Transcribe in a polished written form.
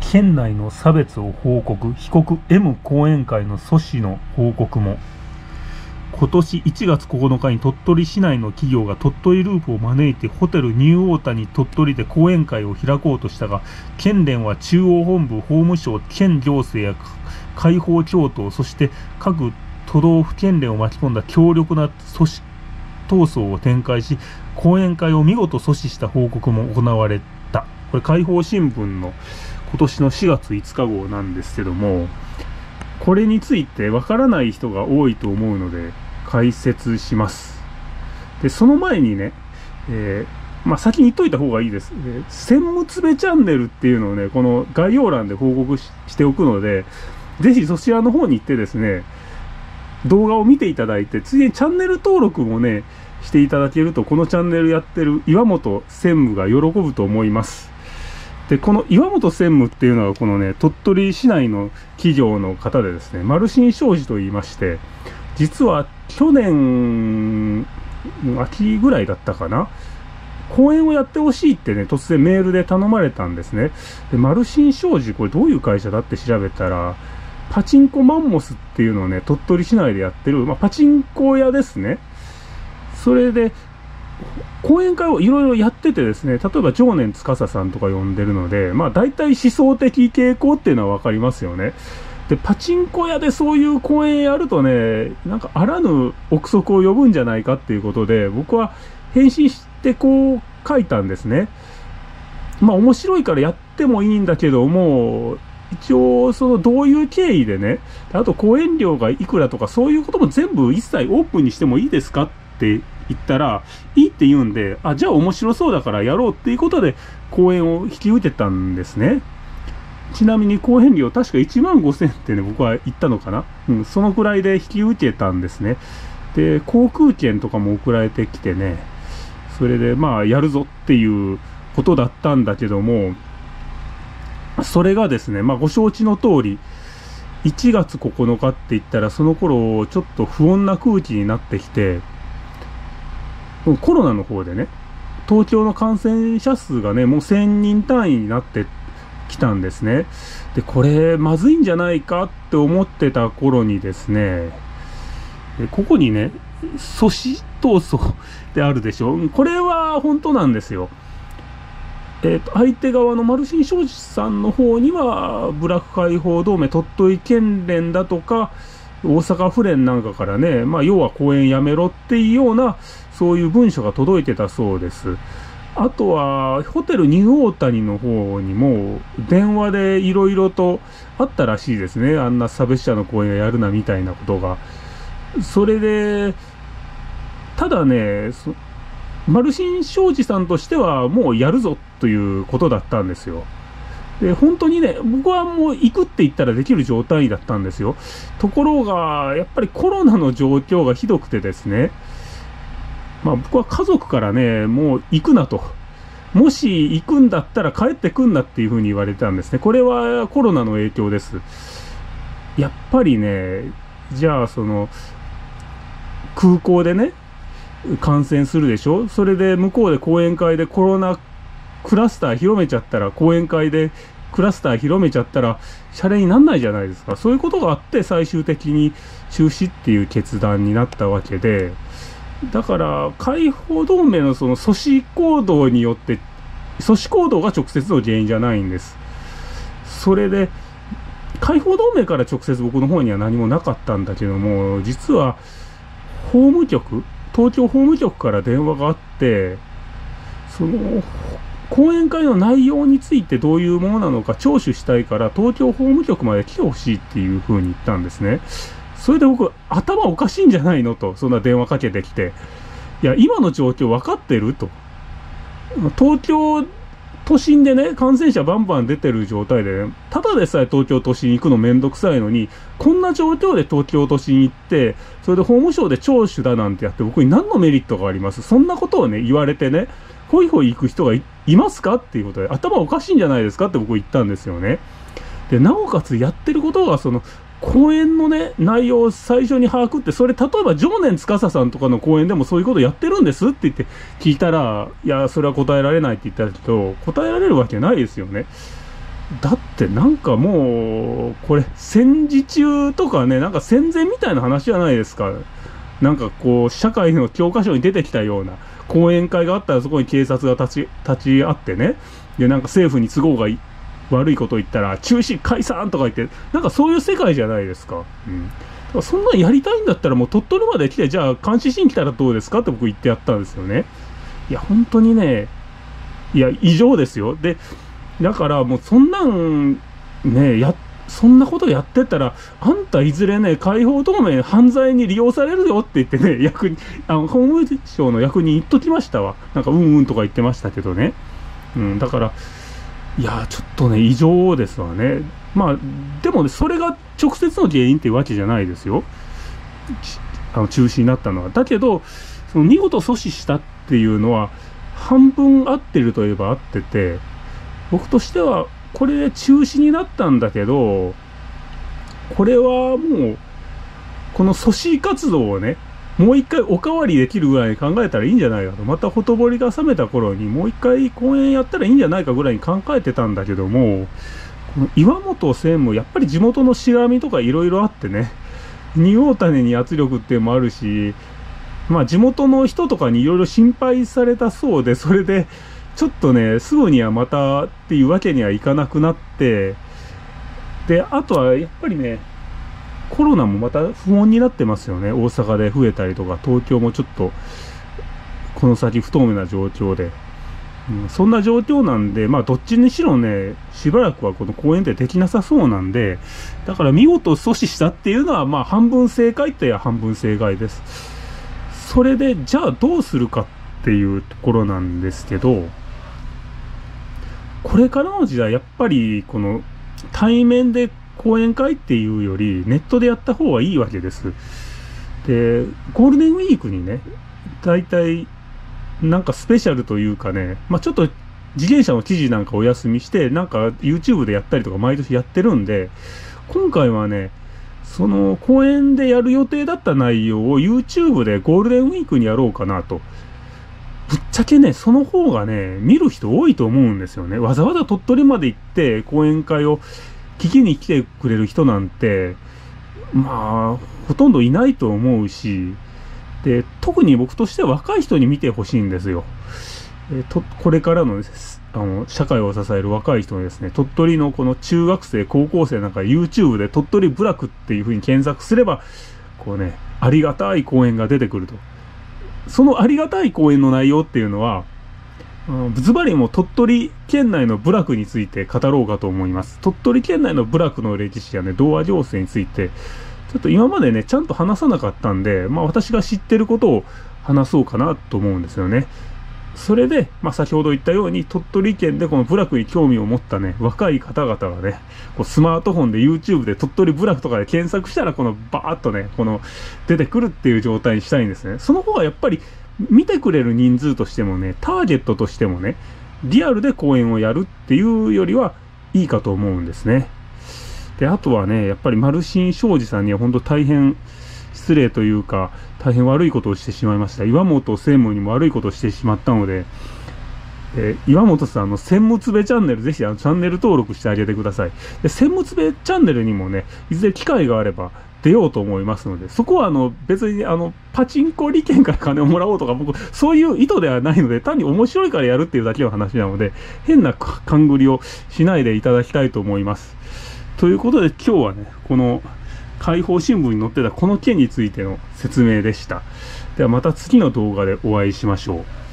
県内の差別を報告、被告 M 後援会の阻止の報告も。今年1月9日に鳥取市内の企業が鳥取ループを招いてホテルニューオータニ鳥取で講演会を開こうとしたが、県連は中央本部、法務省、県行政や解放共闘、そして各都道府県連を巻き込んだ強力な組織闘争を展開し、講演会を見事阻止した報告も行われた。これ解放新聞の今年の4月5日号なんですけども、これについてわからない人が多いと思うので解説します。で、その前にね、先に言っといた方がいいです。千むつべチャンネルっていうのをね、この概要欄で報告しておくので、ぜひそちらの方に行ってですね、動画を見ていただいて、ついでにチャンネル登録もね、していただけると、このチャンネルやってる岩本専務が喜ぶと思います。で、この岩本専務っていうのは、このね、鳥取市内の企業の方でですね、マルシン商事と言いまして、実は去年、秋ぐらいだったかな、講演をやってほしいってね、突然メールで頼まれたんですね。で、マルシン商事、これどういう会社だって調べたら、パチンコマンモスっていうのをね、鳥取市内でやってる、パチンコ屋ですね。それで、講演会をいろいろやっててですね、例えば常年司さんとか呼んでるので、大体思想的傾向っていうのはわかりますよね。で、パチンコ屋でそういう講演やるとね、なんかあらぬ憶測を呼ぶんじゃないかっていうことで、僕は返信してこう書いたんですね。面白いからやってもいいんだけども、一応そのどういう経緯でね、あと講演料がいくらとかそういうことも全部一切オープンにしてもいいですかって言ったら、いいって言うんで、じゃあ面白そうだからやろうっていうことで講演を引き受けたんですね。ちなみに講演料確か15,000円ってね、僕は言ったのかな、そのくらいで引き受けたんですね。で、航空券とかも送られてきてね、それでやるぞっていうことだったんだけども、それがですね、ご承知の通り、1月9日って言ったら、その頃、ちょっと不穏な空気になってきて、コロナの方でね、東京の感染者数がね、もう1000人単位になってきたんですね。で、これ、まずいんじゃないかって思ってた頃にですね、ここにね、阻止闘争であるでしょ。これは本当なんですよ。相手側のマルシン商事さんの方には、部落解放同盟、鳥取県連だとか、大阪府連なんかからね、要は講演やめろっていうような、そういう文書が届いてたそうです。あとは、ホテルニューオータニの方にも、電話でいろいろとあったらしいですね。あんな差別者の講演をやるなみたいなことが。それで、ただね、マルシン商事さんとしてはもうやるぞということだったんですよ。で、本当にね、僕はもう行くって言ったらできる状態だったんですよ。ところが、やっぱりコロナの状況がひどくてですね、僕は家族からね、もう行くなと。もし行くんだったら帰ってくんなっていうふうに言われたんですね。これはコロナの影響です。やっぱりね、じゃあ空港でね、感染するでしょ。それで向こうで講演会でコロナクラスター広めちゃったら、講演会でクラスター広めちゃったらシャレになんないじゃないですか。そういうことがあって最終的に中止っていう決断になったわけで、だから解放同盟のその阻止行動によって、阻止行動が直接の原因じゃないんです。それで解放同盟から直接僕の方には何もなかったんだけども、実は法務局、東京法務局から電話があって、その講演会の内容についてどういうものなのか聴取したいから東京法務局まで来てほしいっていう風に言ったんですね。それで僕、頭おかしいんじゃないのと、そんな電話かけてきて、いや、今の状況分かってると。東京都心でね、感染者バンバン出てる状態で、ね、ただでさえ東京都心行くのめんどくさいのに、こんな状況で東京都心行って、それで法務省で聴取だなんてやって僕に何のメリットがあります？そんなことをね、言われてね、ホイホイ行く人が いますかっていうことで、頭おかしいんじゃないですかって僕言ったんですよね。で、なおかつやってることが、講演のね、内容を最初に把握って、それ例えば常年司さんとかの講演でもそういうことやってるんですって言って聞いたら、いや、それは答えられないって言ったけど、答えられるわけないですよね。 だってなんかもう、これ戦時中とかね、なんか戦前みたいな話じゃないですか。なんかこう、社会の教科書に出てきたような、講演会があったらそこに警察が立ち会ってね、で、なんか政府に都合が悪いことを言ったら、中止解散とか言って、なんかそういう世界じゃないですか。うん。だからそんなんやりたいんだったらもう鳥取まで来て、じゃあ監視しに来たらどうですかって僕言ってやったんですよね。いや、本当にね、いや、異常ですよ。で、だからもうそんなんね、そんなことやってたら、あんたいずれね、解放同盟犯罪に利用されるよって言ってね、法務省の役に言っときましたわ。なんかうんうんとか言ってましたけどね。うん、だから、いや、ちょっとね、異常ですわね。まあ、でもね、それが直接の原因っていうわけじゃないですよ。中止になったのは。だけど、その見事阻止したっていうのは、半分合ってるといえば合ってて、僕としては、これで中止になったんだけど、これはもう、この阻止活動をね、もう一回おかわりできるぐらいに考えたらいいんじゃないかと。またほとぼりが冷めた頃にもう一回公演やったらいいんじゃないかぐらいに考えてたんだけども、この岩本専務、やっぱり地元のしがらみとかいろいろあってね、仁王種に圧力っていうのもあるし、まあ地元の人とかにいろいろ心配されたそうで、それで、ちょっとね、すぐにはまたっていうわけにはいかなくなって、で、あとはやっぱりね、コロナもまた不穏になってますよね。大阪で増えたりとか、東京もちょっと、この先不透明な状況で。そんな状況なんで、まあどっちにしろね、しばらくはこの公演ってできなさそうなんで、だから見事阻止したっていうのは、まあ半分正解ってや半分正解です。それで、じゃあどうするかっていうところなんですけど、これからの時代、やっぱり、この、対面で講演会っていうより、ネットでやった方がいいわけです。で、ゴールデンウィークにね、大体、なんかスペシャルというかね、まあちょっと、自転車の記事なんかお休みして、なんか YouTube でやったりとか毎年やってるんで、今回はね、その公演でやる予定だった内容を YouTube でゴールデンウィークにやろうかなと。ぶっちゃけね、その方がね、見る人多いと思うんですよね。わざわざ鳥取まで行って講演会を聞きに来てくれる人なんて、まあ、ほとんどいないと思うし、で、特に僕としては若い人に見てほしいんですよ。これからの、社会を支える若い人にですね、鳥取のこの中学生、高校生なんか YouTube で鳥取部落っていう風に検索すれば、こうね、ありがたい講演が出てくると。そのありがたい講演の内容っていうのは、ズバリも鳥取県内の部落について語ろうかと思います。鳥取県内の部落の歴史やね、童話情勢について、ちょっと今までね、ちゃんと話さなかったんで、まあ私が知ってることを話そうかなと思うんですよね。それで、まあ先ほど言ったように、鳥取県でこの部落に興味を持ったね、若い方々がね、こうスマートフォンで YouTube で鳥取部落とかで検索したら、このバーッとね、この出てくるっていう状態にしたいんですね。その方がやっぱり、見てくれる人数としてもね、ターゲットとしてもね、リアルで講演をやるっていうよりはいいかと思うんですね。で、あとはね、やっぱり丸新庄司さんには本当大変失礼というか、大変悪いことをしてしまいました。岩本専務にも悪いことをしてしまったので、岩本さんの専務つべチャンネル、ぜひチャンネル登録してあげてください。で、専務つべチャンネルにもね、いずれ機会があれば出ようと思いますので、そこは別にパチンコ利権から金をもらおうとか、僕、そういう意図ではないので、単に面白いからやるっていうだけの話なので、変な勘繰りをしないでいただきたいと思います。ということで今日はね、この解放新聞に載ってたこの件についての説明でした。ではまた次の動画でお会いしましょう。